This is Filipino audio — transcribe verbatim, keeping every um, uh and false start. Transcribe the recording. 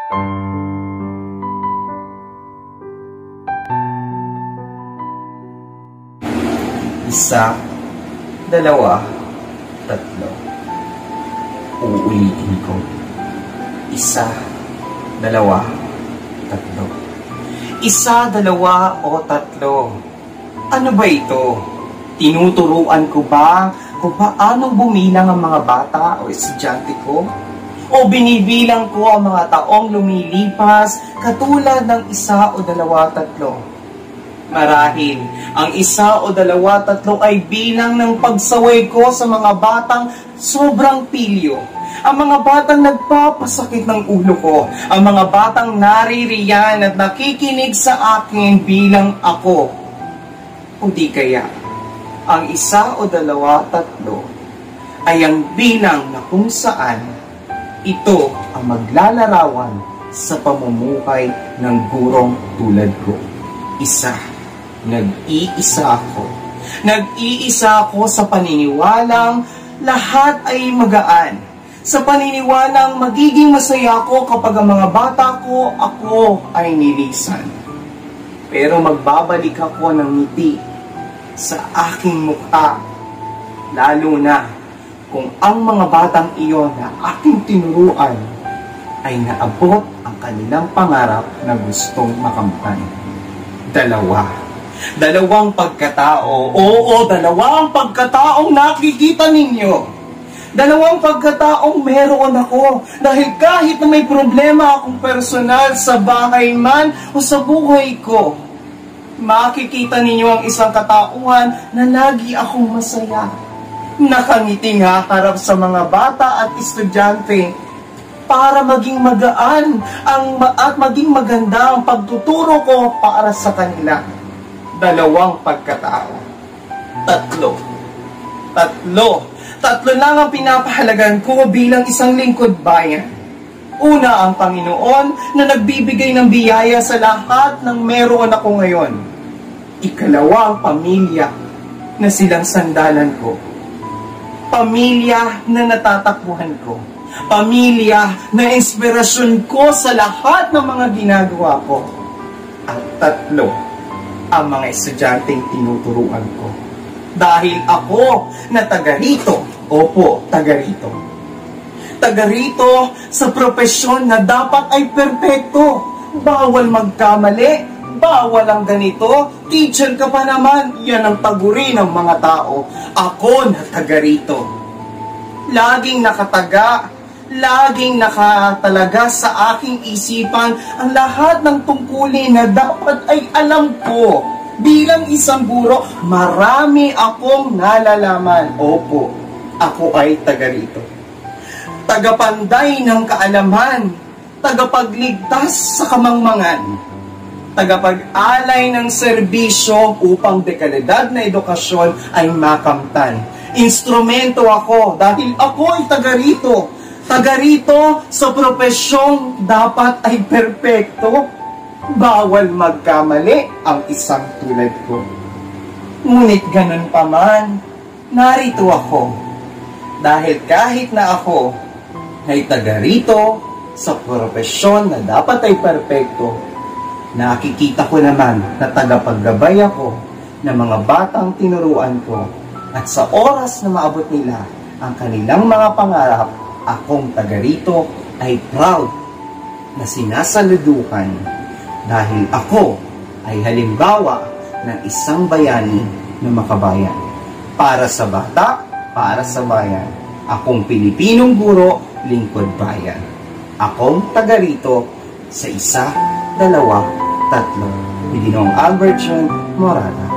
Isa, dalawa, tatlo. Uulitin ko. Isa, dalawa, tatlo. Isa, dalawa, o tatlo. Ano ba ito? Tinuturuan ko ba kung paano bumilang ang mga bata o estudyante ko? O binibilang ko ang mga taong lumilipas katulad ng isa o dalawa, tatlo? Marahil, ang isa o dalawa, tatlo ay bilang ng pagsaway ko sa mga batang sobrang pilyo. Ang mga batang nagpapasakit ng ulo ko. Ang mga batang naririyan at nakikinig sa akin bilang ako. Kung di kaya, ang isa o dalawa, tatlo ay ang bilang na kung saan ito ang maglalarawan sa pamumuhay ng gurong tulad ko. Isa. Nag-iisa ako. Nag-iisa ako sa paniniwalang lahat ay magaan. Sa paniniwalang magiging masaya ako kapag ang mga bata ko, ako ay nilisan. Pero magbabalik ako ng ngiti sa aking mukha, lalo na kung ang mga batang iyon na aking tinuruan ay naabot ang kanilang pangarap na gustong makamtan. Dalawa. Dalawang pagkatao. Oo, dalawang pagkataong nakikita ninyo. Dalawang pagkataong meron ako. Dahil kahit na may problema akong personal sa bahay man o sa buhay ko, makikita ninyo ang isang katauhan na lagi akong masaya. Nakangiting haharap sa mga bata at estudyante para maging magaan ang, at maging maganda ang pagtuturo ko para sa kanila. Dalawang pagkatao. Tatlo. Tatlo. Tatlo lang ang pinapahalagan ko bilang isang lingkod bayan. Una, ang Panginoon na nagbibigay ng biyaya sa lahat ng meron ako ngayon. Ikalawa, ang pamilya na silang sandalan ko. Pamilya na natatakbuhan ko. Pamilya na inspirasyon ko sa lahat ng mga ginagawa ko. At tatlo, ang mga estudyanteng tinuturuan ko. Dahil ako na taga rito, opo, taga rito. Taga rito sa propesyon na dapat ay perpekto. Bawal magkamali, bawal ang ganito, teacher ka pa naman, yan ang taguri ng mga tao. Ako na taga rito. Laging nakataga, laging nakatalaga sa aking isipan ang lahat ng tungkulin na dapat ay alam ko. Bilang isang guro, marami akong nalalaman. Opo, ako ay taga rito. Tagapanday ng kaalaman, tagapagligtas sa kamangmangan, tagapag-alay ng serbisyo upang dekalidad na edukasyon ay makamtan. Instrumento ako dahil ako ay taga rito. Taga rito sa propesyong dapat ay perpekto. Bawal magkamali ang isang tulad ko. Ngunit ganun pa man, narito ako. Dahil kahit na ako ay taga rito sa propesyon na dapat ay perpekto, nakikita ko naman na tagapaggabay ako ng mga batang tinuruan ko. At sa oras na maabot nila ang kanilang mga pangarap, akong taga rito ay proud na sinasaludukan dahil ako ay halimbawa ng isang bayani na makabayan. Para sa bata, para sa bayan. Akong Pilipinong guro, lingkod bayan. Akong taga rito sa isa, dalawa, tatlo. Ni Ginoong Albert John Morata.